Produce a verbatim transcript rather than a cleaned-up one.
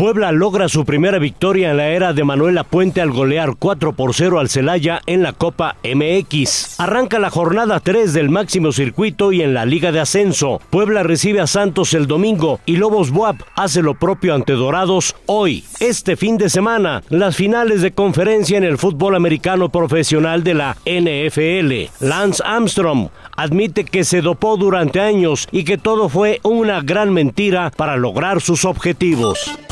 Puebla logra su primera victoria en la era de Manuel Lapuente al golear cuatro por cero al Celaya en la Copa M X. Arranca la jornada tres del máximo circuito y en la Liga de Ascenso. Puebla recibe a Santos el domingo y Lobos B U A P hace lo propio ante Dorados hoy. Este fin de semana, las finales de conferencia en el fútbol americano profesional de la N F L. Lance Armstrong admite que se dopó durante años y que todo fue una gran mentira para lograr sus objetivos.